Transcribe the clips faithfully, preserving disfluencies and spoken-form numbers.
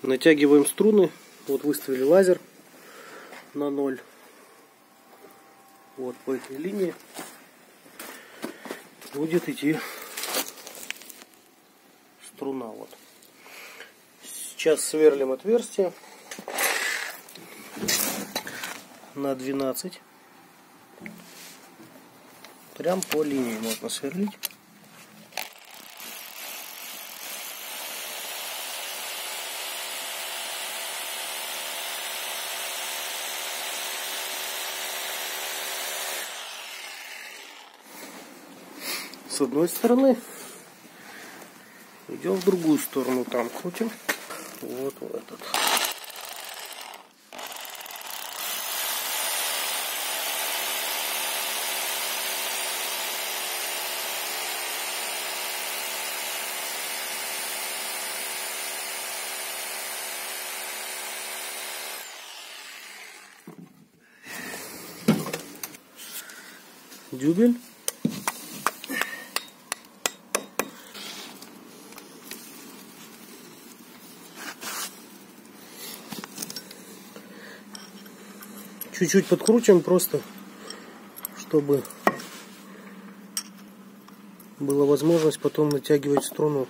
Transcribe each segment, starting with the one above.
Натягиваем струны. Вот выставили лазер на ноль. Вот по этой линии будет идти струна. Вот. Сейчас сверлим отверстие на двенадцать. Прям по линии можно сверлить. С одной стороны, идем в другую сторону, там крутим, вот в этот. Дюбель. Чуть-чуть подкручиваем просто, чтобы была возможность потом натягивать струну.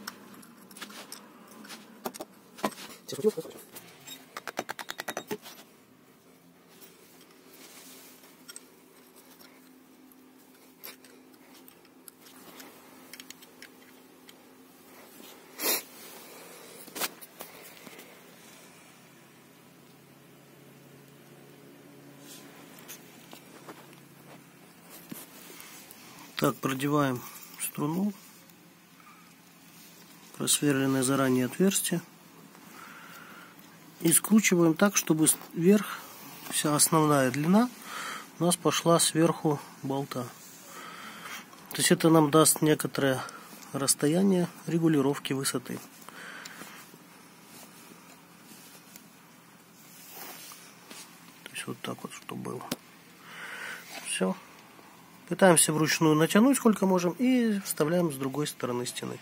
Так, продеваем струну, просверленное заранее отверстие, и скручиваем так, чтобы вверх вся основная длина у нас пошла сверху болта. То есть это нам даст некоторое расстояние регулировки высоты. То есть вот так вот, чтобы было. Все. Пытаемся вручную натянуть сколько можем и вставляем с другой стороны стены.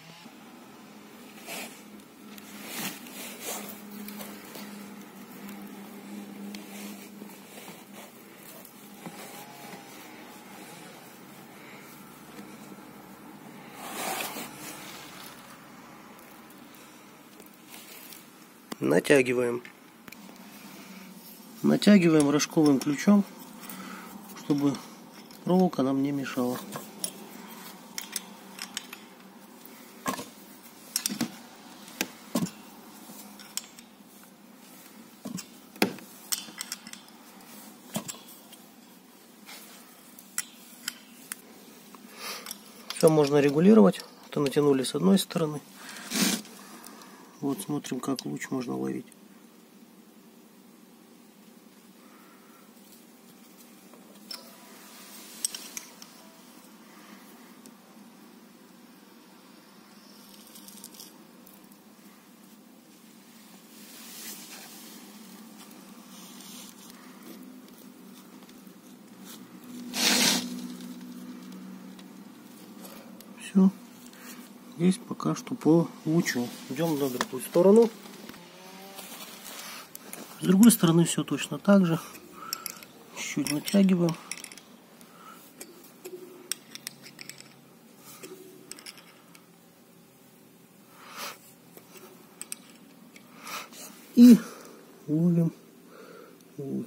Натягиваем. Натягиваем рожковым ключом, чтобы проволока нам не мешала. Все можно регулировать. Это натянули с одной стороны. Вот смотрим, как луч можно ловить. Все. Здесь пока что по лучу. Идем на другую сторону. С другой стороны все точно так же. Чуть-чуть натягиваем. И ловим луч.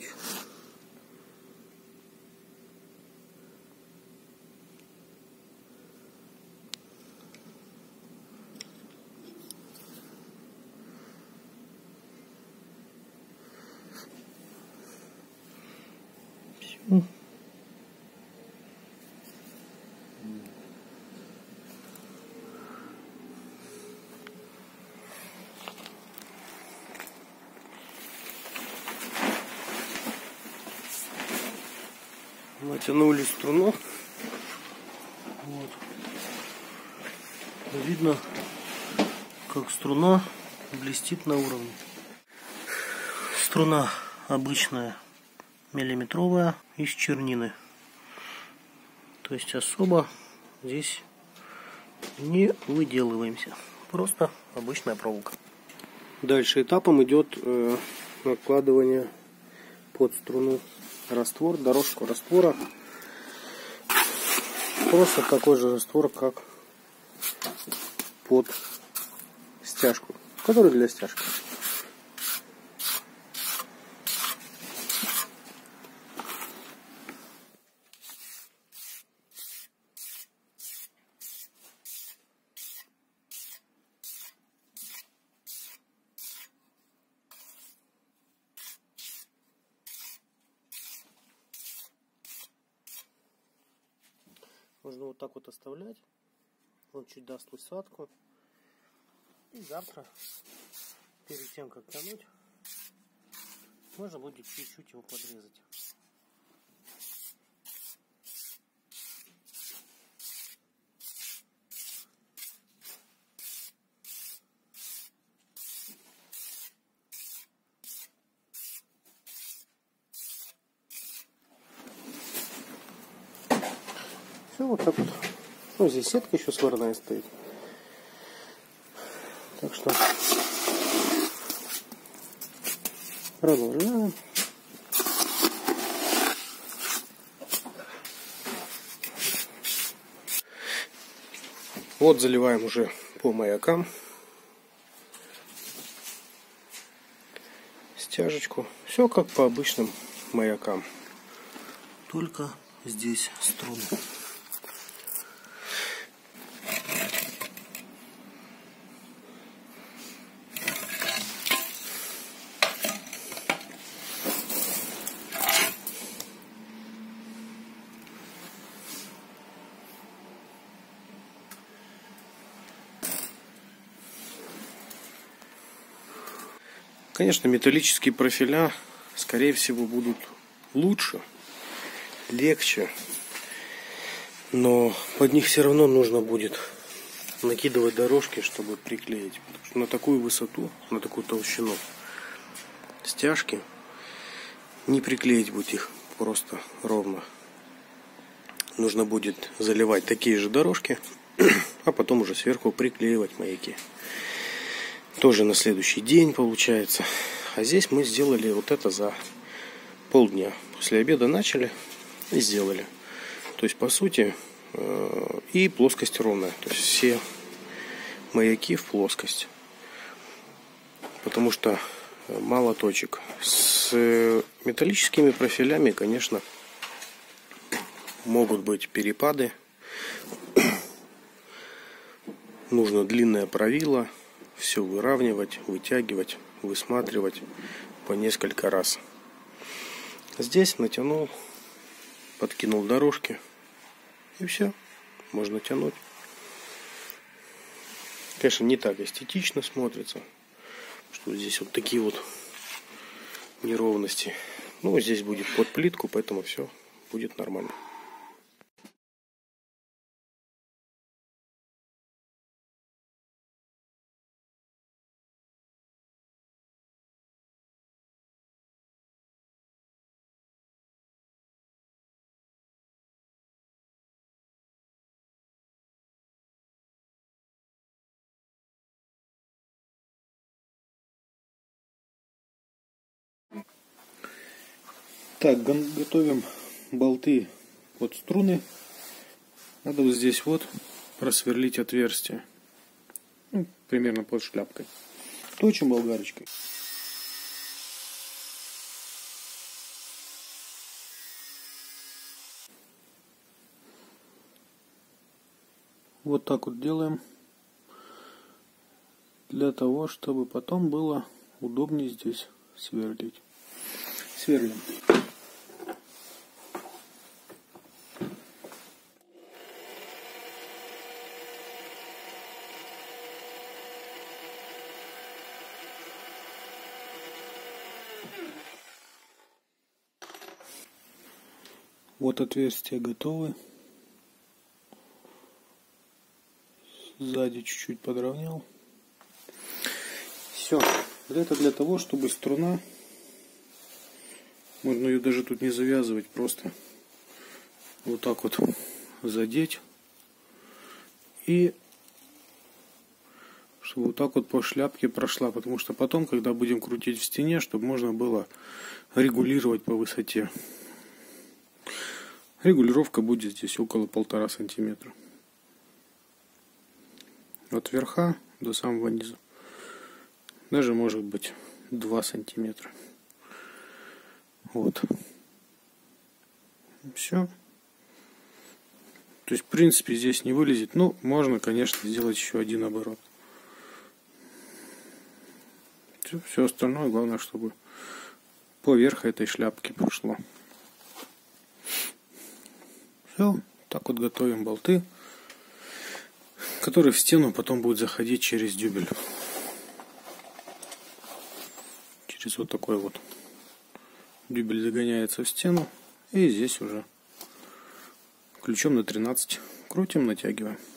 Все. Натянули струну. Вот. Видно, как струна блестит на уровне. Струна обычная, миллиметровая, из чернины. То есть особо здесь не выделываемся. Просто обычная проволока. Дальше этапом идет э, накладывание под струну раствор, дорожку раствора. Просто такой же раствор, как под стяжку, который для стяжки. Можно вот так вот оставлять. Он чуть даст усадку. И завтра, перед тем как тянуть, можно будет чуть-чуть его подрезать. Все вот так вот. Ну, здесь сетка еще сварная стоит. Так что продолжаем. Вот заливаем уже по маякам стяжечку. Все как по обычным маякам. Только здесь струны. Конечно, металлические профиля, скорее всего, будут лучше, легче, но под них все равно нужно будет накидывать дорожки, чтобы приклеить. Потому что на такую высоту, на такую толщину стяжки не приклеить будет их просто ровно. Нужно будет заливать такие же дорожки, а потом уже сверху приклеивать маяки. Тоже на следующий день получается. А здесь мы сделали вот это за полдня. После обеда начали и сделали. То есть по сути и плоскость ровная. То есть все маяки в плоскость. Потому что мало точек. С металлическими профилями, конечно, могут быть перепады. Нужно длинное правило. Все выравнивать, вытягивать, высматривать по несколько раз. Здесь натянул, подкинул дорожки. И все. Можно тянуть. Конечно, не так эстетично смотрится. Что здесь вот такие вот неровности. Ну, здесь будет под плитку, поэтому все будет нормально. Так, готовим болты под струны. Надо вот здесь вот просверлить отверстие. Ну, примерно под шляпкой. Точим болгарочкой. Вот так вот делаем. Для того, чтобы потом было удобнее здесь сверлить. Сверлим. Вот отверстия готовы. Сзади чуть-чуть подровнял. Все. Это для того, чтобы струна, можно ее даже тут не завязывать, просто вот так вот задеть. И чтобы вот так вот по шляпке прошла, потому что потом, когда будем крутить в стене, чтобы можно было регулировать по высоте. Регулировка будет здесь около полтора сантиметра. От верха до самого низа. Даже может быть два сантиметра. Вот. Все. То есть, в принципе, здесь не вылезет. Ну, можно, конечно, сделать еще один оборот. Все, все остальное, главное, чтобы поверх этой шляпки прошло. Все. Так вот готовим болты, которые в стену потом будут заходить через дюбель. Через вот такой вот. Дюбель загоняется в стену. И здесь уже ключом на тринадцать крутим, натягиваем.